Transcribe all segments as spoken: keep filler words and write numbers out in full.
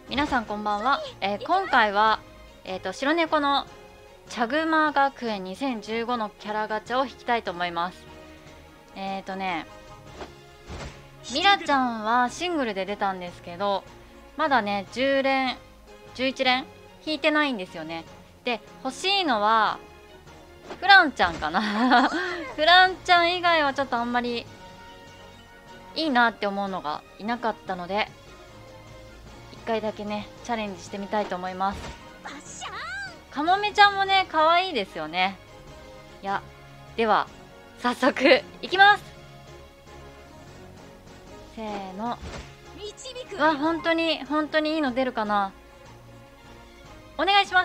皆さんこんばんは。えー今回は、えー、と白猫のチャグマ学園にせんじゅうごのキャラガチャを引きたいと思います。えっ、ー、とねミラちゃんはシングルで出たんですけど、まだねじゅう連じゅういち連引いてないんですよね。で欲しいのはフランちゃんかなフランちゃん以外はちょっとあんまりいいなって思うのがいなかったので、いっかいだけねチャレンジしてみたいと思います。かもめちゃんもね可愛いですよね。いやでは早速いきます。せーの。うわ本当に本当にいいの出るかな。お願いします。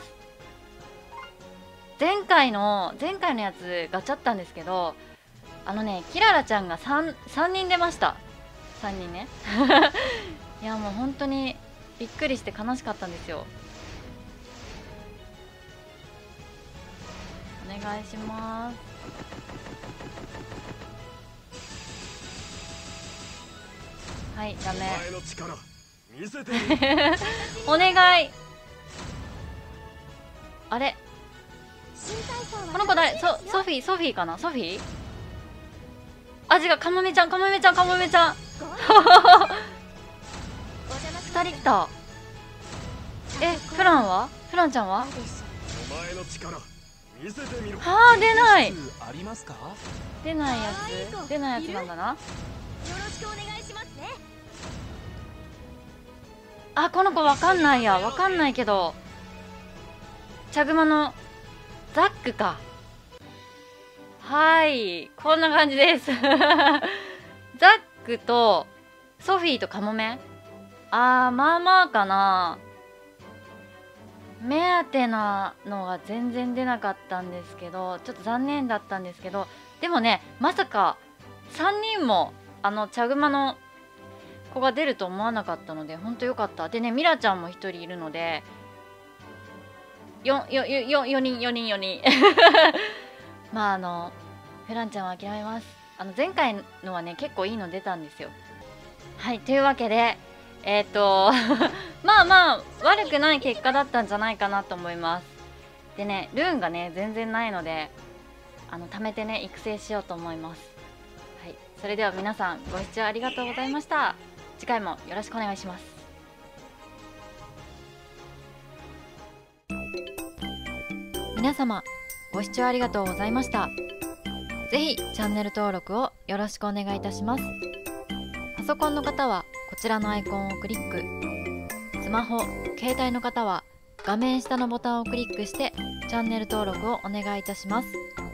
前回の前回のやつガチャったんですけど、あのねキララちゃんが 3, さんにん出ました。さんにんねいやもう本当にびっくりして悲しかったんですよ。お願いします。はいダメお願い。あれこの子誰？ソソフィーソフィーかな。ソフィーあ違う、かもめちゃんかもめちゃんかもめちゃんふたり来た。えフランはフランちゃんははあ出ない出ないやつ出ないやつなんだな。あこの子わかんないやわかんないけど、チャグマのザックか。はいこんな感じですザックとソフィーとカモメ、あーまあまあかな。目当てなのが全然出なかったんですけど、ちょっと残念だったんですけど、でもねまさかさんにんもあのチャグマの子が出ると思わなかったので本当良かった。でねミラちゃんもひとりいるのでよよよよよにんよにんよにんまああのフランちゃんは諦めます。あの前回のはね結構いいの出たんですよ。はいというわけでえっ、ー、とまあまあ悪くない結果だったんじゃないかなと思います。でねルーンがね全然ないのであの貯めてね育成しようと思います。はいそれでは皆さんご視聴ありがとうございました。次回もよろしくお願いします。皆様ご視聴ありがとうございました。ぜひチャンネル登録をよろしくお願いいたします。パソコンの方はこちらのアイコンをクリック、スマホ、携帯の方は画面下のボタンをクリックしてチャンネル登録をお願いいたします。